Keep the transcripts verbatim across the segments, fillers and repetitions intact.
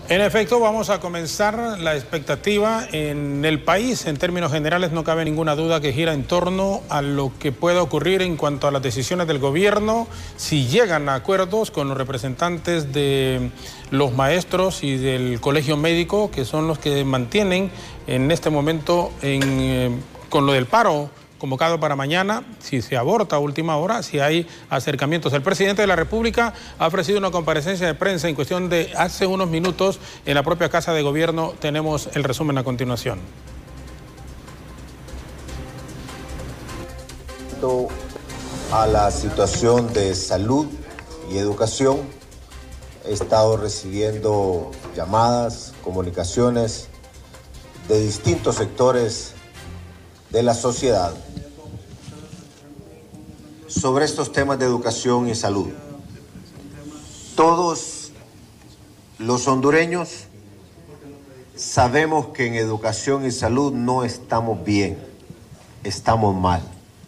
En efecto, vamos a comenzar la expectativa en el país. En términos generales, no cabe ninguna duda que gira en torno a lo que pueda ocurrir en cuanto a las decisiones del gobierno, si llegan a acuerdos con los representantes de los maestros y del colegio médico, que son los que mantienen en este momento en, eh, con lo del paro convocado para mañana, si se aborta a última hora, si hay acercamientos. El presidente de la República ha ofrecido una comparecencia de prensa en cuestión de hace unos minutos en la propia Casa de Gobierno. Tenemos el resumen a continuación. A la situación de salud y educación, he estado recibiendo llamadas, comunicaciones de distintos sectores de la sociedad sobre estos temas de educación y salud. Todos los hondureños sabemos que en educación y salud no estamos bien, estamos mal.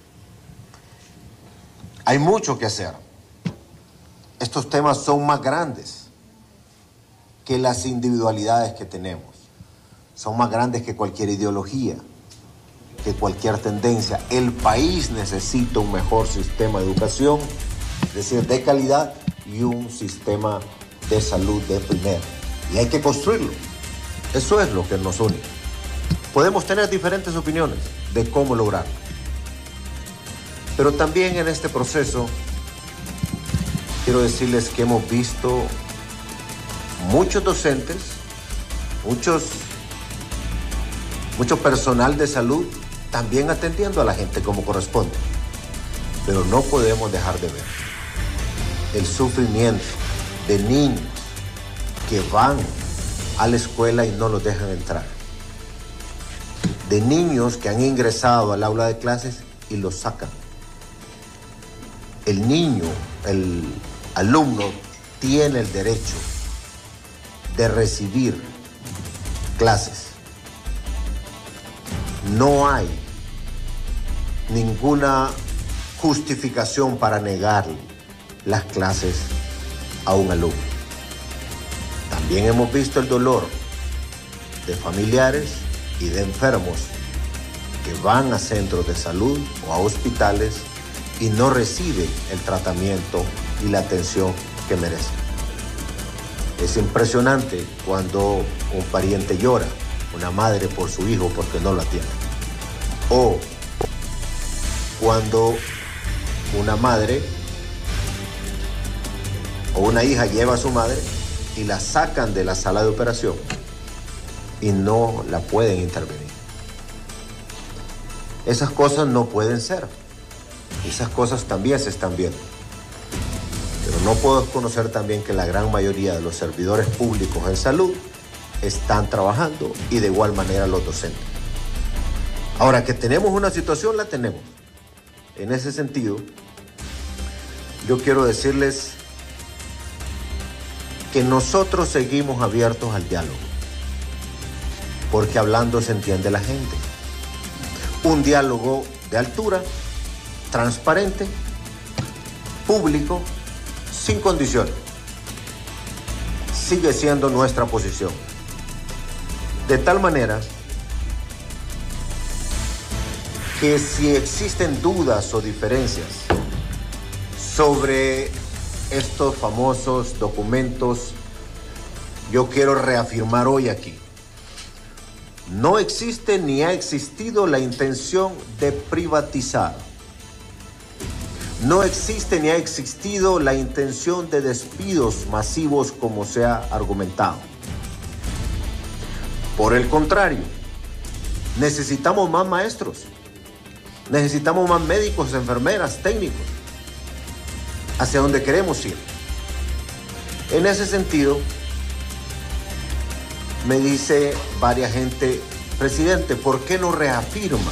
Hay mucho que hacer. Estos temas son más grandes que las individualidades que tenemos. Son más grandes que cualquier ideología, que cualquier tendencia. El país necesita un mejor sistema de educación, es decir, de calidad, y un sistema de salud de primera. Y hay que construirlo. Eso es lo que nos une. Podemos tener diferentes opiniones de cómo lograrlo. Pero también en este proceso, quiero decirles que hemos visto muchos docentes, muchos, mucho personal de salud, también atendiendo a la gente como corresponde. Pero no podemos dejar de ver el sufrimiento de niños que van a la escuela y no los dejan entrar. De niños que han ingresado al aula de clases y los sacan. El niño, el alumno, tiene el derecho de recibir clases. No hay ninguna justificación para negarle las clases a un alumno. También hemos visto el dolor de familiares y de enfermos que van a centros de salud o a hospitales y no reciben el tratamiento y la atención que merecen. Es impresionante cuando un pariente llora, una madre por su hijo porque no lo atiende. O cuando una madre o una hija lleva a su madre y la sacan de la sala de operación y no la pueden intervenir. Esas cosas no pueden ser. Esas cosas también se están viendo. Pero no puedo desconocer también que la gran mayoría de los servidores públicos en salud están trabajando y de igual manera los docentes. Ahora, que tenemos una situación, la tenemos. En ese sentido, yo quiero decirles que nosotros seguimos abiertos al diálogo, porque hablando se entiende la gente. Un diálogo de altura, transparente, público, sin condiciones. Sigue siendo nuestra posición. De tal manera que si existen dudas o diferencias sobre estos famosos documentos, yo quiero reafirmar hoy aquí: no existe ni ha existido la intención de privatizar. No existe ni ha existido la intención de despidos masivos como se ha argumentado. Por el contrario, necesitamos más maestros, necesitamos más médicos, enfermeras, técnicos, hacia donde queremos ir. En ese sentido, me dice varias gente: presidente, ¿por qué no reafirma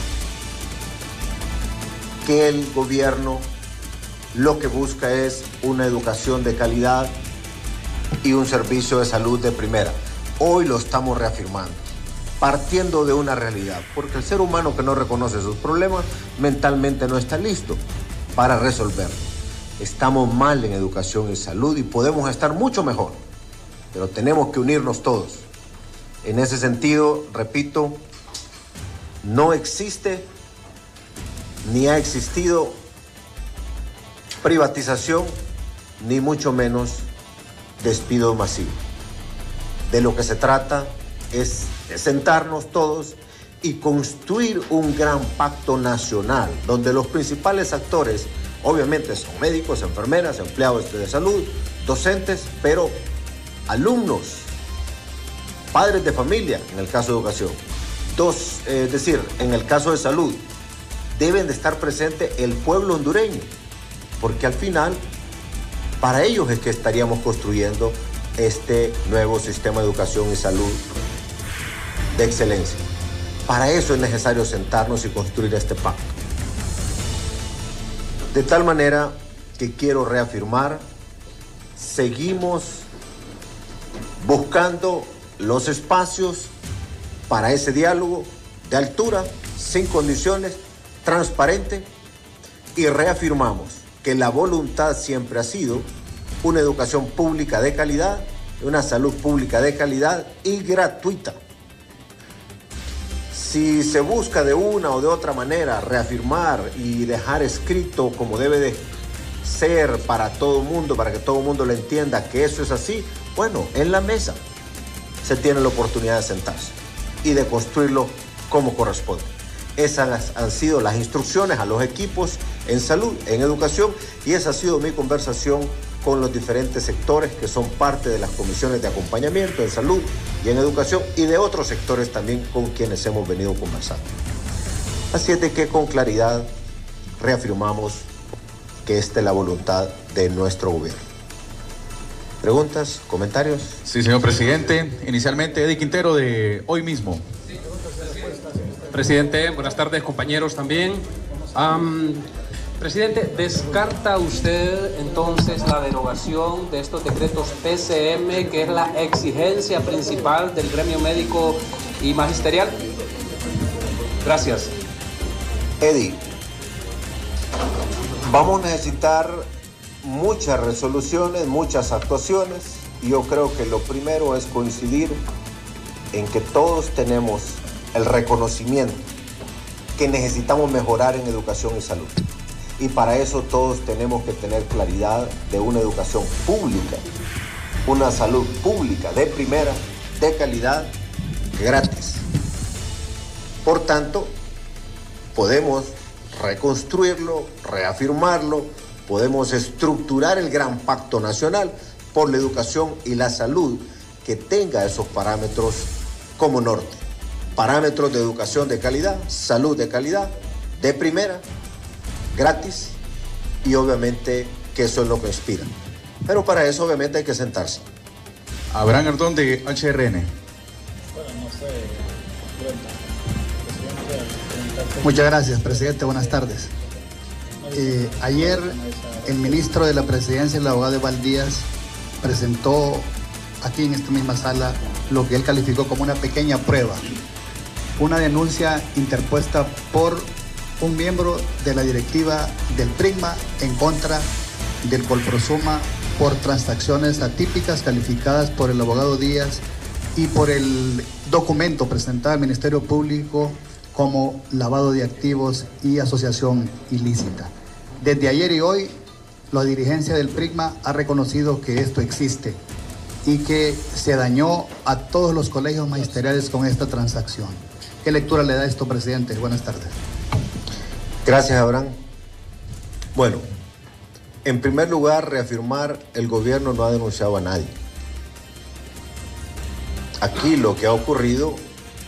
que el gobierno lo que busca es una educación de calidad y un servicio de salud de primera? Hoy lo estamos reafirmando, partiendo de una realidad, porque el ser humano que no reconoce sus problemas mentalmente no está listo para resolverlos. Estamos mal en educación y salud y podemos estar mucho mejor. pero tenemos que unirnos todos. En ese sentido, repito, no existe ni ha existido privatización, ni mucho menos despido masivo. De lo que se trata es de sentarnos todos y construir un gran pacto nacional, donde los principales actores, obviamente, son médicos, enfermeras, empleados de salud, docentes, pero alumnos, padres de familia, en el caso de educación. Dos, eh, es decir, en el caso de salud, deben de estar presente el pueblo hondureño, porque al final, para ellos es que estaríamos construyendo este nuevo sistema de educación y salud de excelencia. Para eso es necesario sentarnos y construir este pacto. De tal manera que quiero reafirmar, seguimos buscando los espacios para ese diálogo de altura, sin condiciones, transparente, y reafirmamos que la voluntad siempre ha sido una educación pública de calidad, una salud pública de calidad y gratuita. Si se busca de una o de otra manera reafirmar y dejar escrito como debe de ser para todo el mundo, para que todo el mundo lo entienda que eso es así, bueno, en la mesa se tiene la oportunidad de sentarse y de construirlo como corresponde. Esas han sido las instrucciones a los equipos en salud, en educación, y esa ha sido mi conversación con los diferentes sectores que son parte de las comisiones de acompañamiento en salud y en educación, y de otros sectores también con quienes hemos venido conversando. Así es de que con claridad reafirmamos que esta es la voluntad de nuestro gobierno. ¿Preguntas? ¿Comentarios? Sí, señor presidente. Inicialmente, Eddie Quintero, de Hoy Mismo. Presidente, buenas tardes, compañeros también. Um, presidente, ¿descarta usted entonces la derogación de estos decretos T C M, que es la exigencia principal del gremio médico y magisterial? Gracias. Eddie, vamos a necesitar muchas resoluciones, muchas actuaciones, y yo creo que lo primero es coincidir en que todos tenemos el reconocimiento que necesitamos mejorar en educación y salud. Y para eso todos tenemos que tener claridad de una educación pública, una salud pública de primera, de calidad, gratis. Por tanto, podemos reconstruirlo, reafirmarlo, podemos estructurar el gran pacto nacional por la educación y la salud que tenga esos parámetros como norte. Parámetros de educación de calidad, salud de calidad, de primera, gratis, y obviamente que eso es lo que inspira. Pero para eso obviamente hay que sentarse. Abraham Ardón, de H R N. Muchas gracias, presidente. Buenas tardes. Eh, ayer el ministro de la Presidencia, el abogado Eval Díaz, presentó aquí en esta misma sala lo que él calificó como una pequeña prueba, una denuncia interpuesta por un miembro de la directiva del PRIGMA en contra del Colprosuma por transacciones atípicas calificadas por el abogado Díaz y por el documento presentado al Ministerio Público como lavado de activos y asociación ilícita. Desde ayer y hoy, la dirigencia del PRIGMA ha reconocido que esto existe y que se dañó a todos los colegios magisteriales con esta transacción. ¿Qué lectura le da esto, presidente? Buenas tardes. Gracias, Abraham. Bueno, en primer lugar, reafirmar, el gobierno no ha denunciado a nadie. Aquí lo que ha ocurrido,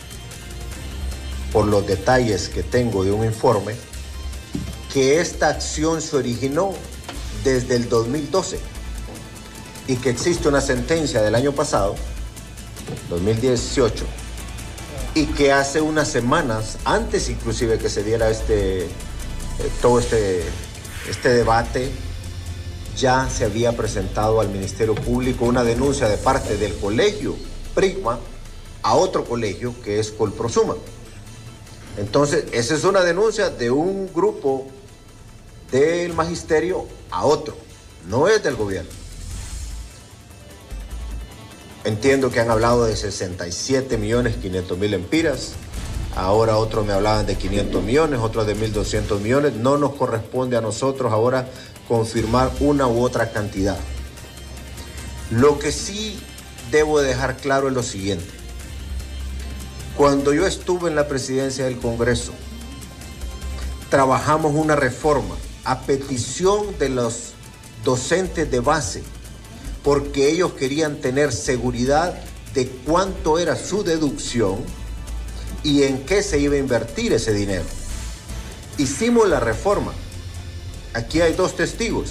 por los detalles que tengo de un informe, que esta acción se originó desde el dos mil doce y que existe una sentencia del año pasado, dos mil dieciocho, y que hace unas semanas, antes inclusive que se diera este, eh, todo este, este debate, ya se había presentado al Ministerio Público una denuncia de parte del colegio PRIGMA a otro colegio que es Colprosuma. Entonces, esa es una denuncia de un grupo del magisterio a otro, no es del gobierno. Entiendo que han hablado de sesenta y siete millones quinientos mil empiras. Ahora otros me hablaban de quinientos millones, otros de mil doscientos millones. No nos corresponde a nosotros ahora confirmar una u otra cantidad. Lo que sí debo dejar claro es lo siguiente. Cuando yo estuve en la presidencia del Congreso, trabajamos una reforma a petición de los docentes de base, porque ellos querían tener seguridad de cuánto era su deducción y en qué se iba a invertir ese dinero. Hicimos la reforma. Aquí hay dos testigos.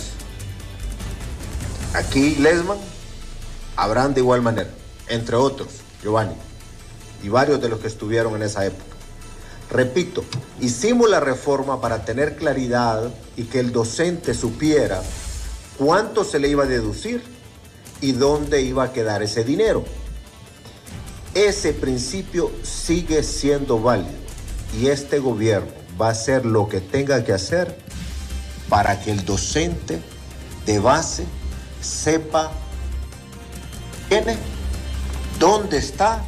Aquí Lesman, Abraham de igual manera, entre otros, Giovanni, y varios de los que estuvieron en esa época. Repito, hicimos la reforma para tener claridad y que el docente supiera cuánto se le iba a deducir y dónde iba a quedar ese dinero. Ese principio sigue siendo válido y este gobierno va a hacer lo que tenga que hacer para que el docente de base sepa quién es, dónde está.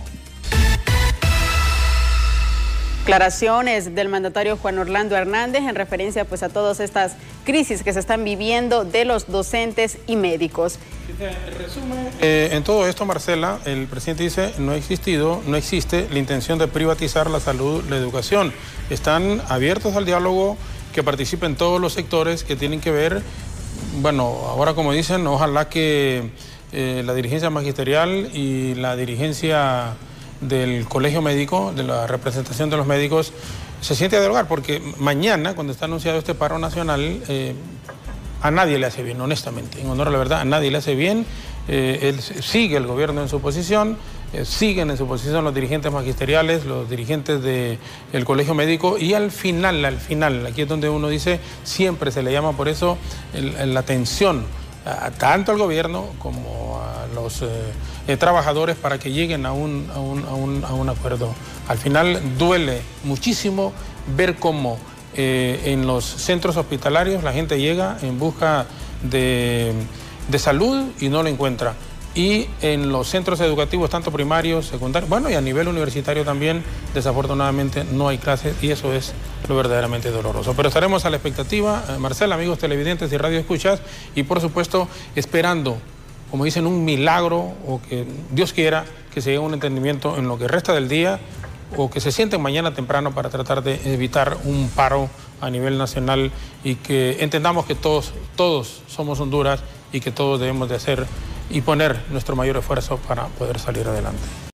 Declaraciones del mandatario Juan Orlando Hernández en referencia pues a todas estas crisis que se están viviendo de los docentes y médicos. En resumen, eh, en todo esto, Marcela, el presidente dice no ha existido, no existe la intención de privatizar la salud, la educación. Están abiertos al diálogo, que participen todos los sectores que tienen que ver, bueno, ahora como dicen, ojalá que eh, la dirigencia magisterial y la dirigencia del colegio médico, de la representación de los médicos, se siente a dialogar, porque mañana, cuando está anunciado este paro nacional, eh, a nadie le hace bien, honestamente, en honor a la verdad, a nadie le hace bien. Eh, él sigue el gobierno en su posición, eh, siguen en su posición los dirigentes magisteriales, los dirigentes del colegio médico, y al final, al final, aquí es donde uno dice, siempre se le llama por eso el, la atención a, tanto al gobierno como a los eh, eh, trabajadores para que lleguen a un, a, un, a, un, a un acuerdo. Al final duele muchísimo ver cómo eh, en los centros hospitalarios la gente llega en busca de, de salud y no lo encuentra. Y en los centros educativos, tanto primarios, secundarios, bueno, y a nivel universitario también, desafortunadamente no hay clases y eso es lo verdaderamente doloroso. Pero estaremos a la expectativa, eh, Marcela, amigos televidentes y radioescuchas, y por supuesto esperando, como dicen, un milagro o que Dios quiera que se llegue a un entendimiento en lo que resta del día o que se sienten mañana temprano para tratar de evitar un paro a nivel nacional y que entendamos que todos, todos somos Honduras y que todos debemos de hacer y poner nuestro mayor esfuerzo para poder salir adelante.